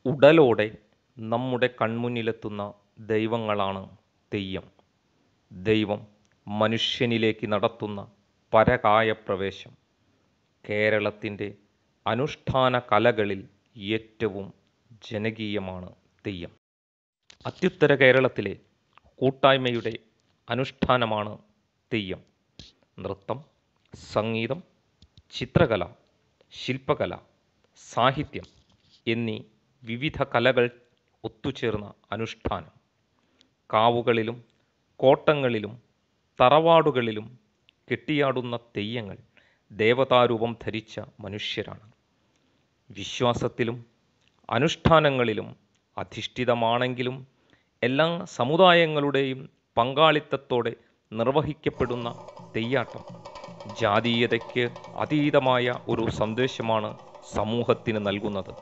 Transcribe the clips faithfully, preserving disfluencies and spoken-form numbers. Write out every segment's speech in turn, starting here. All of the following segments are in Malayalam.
ഉടലോടെ നമ്മുടെ കൺമുന്നിലെത്തുന്ന ദൈവങ്ങളാണ് തെയ്യം. ദൈവം മനുഷ്യനിലേക്ക് നടത്തുന്ന പരകായപ്രവേശം. കേരളത്തിൻ്റെ അനുഷ്ഠാന കലകളിൽ ഏറ്റവും ജനകീയമാണ് തെയ്യം. അത്യുത്തര കേരളത്തിലെ കൂട്ടായ്മയുടെ അനുഷ്ഠാനമാണ് തെയ്യം. നൃത്തം, സംഗീതം, ചിത്രകല, ശില്പകല, സാഹിത്യം എന്നീ വിവിധ കലകൾ ഒത്തുചേർന്ന അനുഷ്ഠാനം. കാവുകളിലും കോട്ടങ്ങളിലും തറവാടുകളിലും കെട്ടിയാടുന്ന തെയ്യങ്ങൾ ദേവതാരൂപം ധരിച്ച മനുഷ്യരാണ്. വിശ്വാസത്തിലും അനുഷ്ഠാനങ്ങളിലും അധിഷ്ഠിതമാണെങ്കിലും എല്ലാ സമുദായങ്ങളുടെയും പങ്കാളിത്തത്തോടെ നിർവഹിക്കപ്പെടുന്ന തെയ്യാട്ടം ജാതീയതയ്ക്ക് അതീതമായ ഒരു സന്ദേശമാണ് സമൂഹത്തിന് നൽകുന്നത്.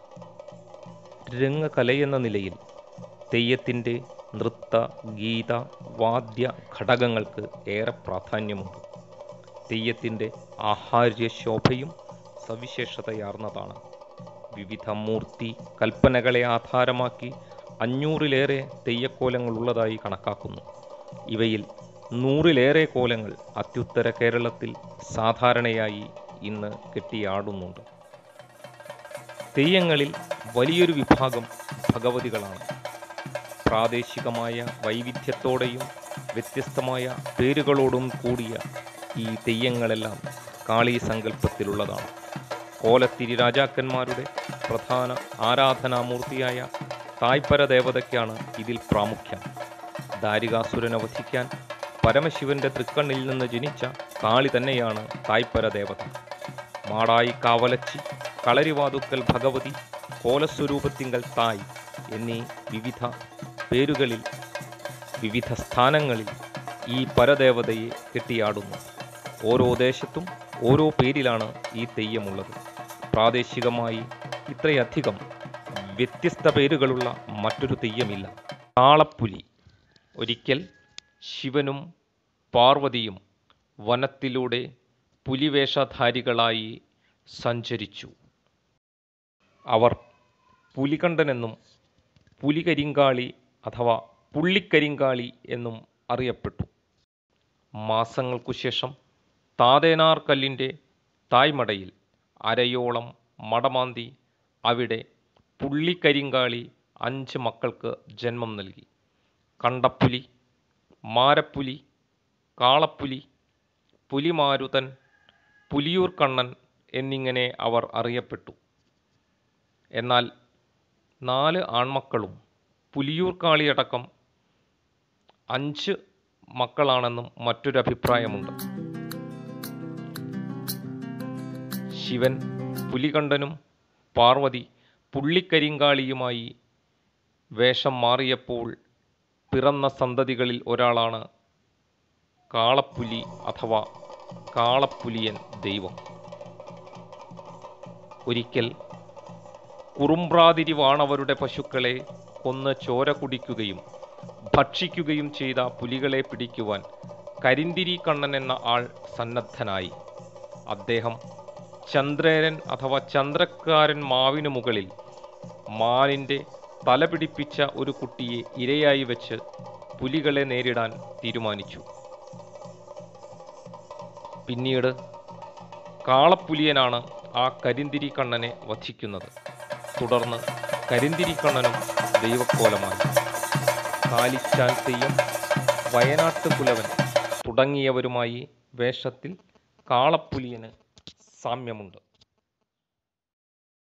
രംഗകലയെന്ന നിലയിൽ തെയ്യത്തിൻ്റെ നൃത്ത, ഗീത, വാദ്യ ഘടകങ്ങൾക്ക് ഏറെ പ്രാധാന്യമുണ്ട്. തെയ്യത്തിൻ്റെ ആഹാര്യശോഭയും സവിശേഷതയാർന്നതാണ്. വിവിധ മൂർത്തി കൽപ്പനകളെ ആധാരമാക്കി അഞ്ഞൂറിലേറെ തെയ്യക്കോലങ്ങളുള്ളതായി കണക്കാക്കുന്നു. ഇവയിൽ നൂറിലേറെ കോലങ്ങൾ അത്യുത്തര കേരളത്തിൽ സാധാരണയായി ഇന്ന് കെട്ടിയാടുന്നുണ്ട്. തെയ്യങ്ങളിൽ വലിയൊരു വിഭാഗം ഭഗവതികളാണ്. പ്രാദേശികമായ വൈവിധ്യത്തോടെയും വ്യത്യസ്തമായ പേരുകളോടും കൂടിയ ഈ തെയ്യങ്ങളെല്ലാം കാളി സങ്കല്പത്തിലുള്ളതാണ്. കോലത്തിരി രാജാക്കന്മാരുടെ പ്രധാന ആരാധനാമൂർത്തിയായ തായ്പര ദേവതയ്ക്കാണ് ഇതിൽ പ്രാമുഖ്യം. ദാരികാസുരനെ വധിക്കാൻ പരമശിവന്റെ തൃക്കണ്ണിൽ നിന്ന് ജനിച്ച കാളി തന്നെയാണ് തായ്പര ദേവത. മാടായി കാവലച്ചി, കളരിവാതുക്കൽ ഭഗവതി, കോലസ്വരൂപത്തിങ്കൽ തായ് എന്നീ വിവിധ പേരുകളിൽ വിവിധ സ്ഥാനങ്ങളിൽ ഈ പരദേവതയെ കെട്ടിയാടുന്നു. ഓരോ ദേശത്തും ഓരോ പേരിലാണ് ഈ തെയ്യമുള്ളത്. പ്രാദേശികമായി ഇത്രയധികം വ്യത്യസ്ത പേരുകളുള്ള മറ്റൊരു തെയ്യമില്ല. കാളപ്പുലി. ഒരിക്കൽ ശിവനും പാർവതിയും വനത്തിലൂടെ പുലിവേഷധാരികളായി സഞ്ചരിച്ചു. അവർ പുലികണ്ഠനെന്നും പുലികരിങ്കാളി അഥവാ പുള്ളിക്കരിങ്കാളി എന്നും അറിയപ്പെട്ടു. മാസങ്ങൾക്കു ശേഷം താതേനാർ കല്ലിൻ്റെ തായ്മടയിൽ അരയോളം മടമാന്തി അവിടെ പുള്ളിക്കരിങ്കാളി അഞ്ച് മക്കൾക്ക് ജന്മം നൽകി. കണ്ടപ്പുലി, മാരപ്പുലി, കാളപ്പുലി, പുലിമാരുതൻ, പുലിയൂർക്കണ്ണൻ എന്നിങ്ങനെ അവർ അറിയപ്പെട്ടു. എന്നാൽ നാല് ആൺമക്കളും പുലിയൂർക്കാളിയടക്കം അഞ്ച് മക്കളാണെന്നും മറ്റൊരഭിപ്രായമുണ്ട്. ശിവൻ പുലികണ്ഠനും പാർവതി പുള്ളിക്കരിങ്കാളിയുമായി വേഷം മാറിയപ്പോൾ പിറന്ന സന്തതികളിൽ ഒരാളാണ് കാളപ്പുലി അഥവാ കാളപ്പുലിയൻ ദൈവം. ഒരിക്കൽ കുറുമ്പ്രാതിരി വാണവരുടെ പശുക്കളെ കൊന്ന് ചോര കുടിക്കുകയും ഭക്ഷിക്കുകയും ചെയ്ത പുലികളെ പിടിക്കുവാൻ കരിന്തിരി കണ്ണൻ എന്ന ആൾ സന്നദ്ധനായി. അദ്ദേഹം ചന്ദ്രേരൻ അഥവാ ചന്ദ്രക്കാരൻ മാവിനു മുകളിൽ മാനിൻ്റെ തല പിടിപ്പിച്ച ഒരു കുട്ടിയെ ഇരയായി വെച്ച് പുലികളെ നേരിടാൻ തീരുമാനിച്ചു. പിന്നീട് കാളപ്പുലിയനാണ് ആ കരിന്തിരി കണ്ണനെ വധിക്കുന്നത്. തുടർന്ന് കരിന്തിരി കണ്ണനും ദൈവക്കോലമായി. കാലിച്ചാൽ തെയ്യം, വയനാട്ട് പുലവൻ തുടങ്ങിയവരുമായി വേഷത്തിൽ കാളപ്പുലിയന് സാമ്യമുണ്ട്.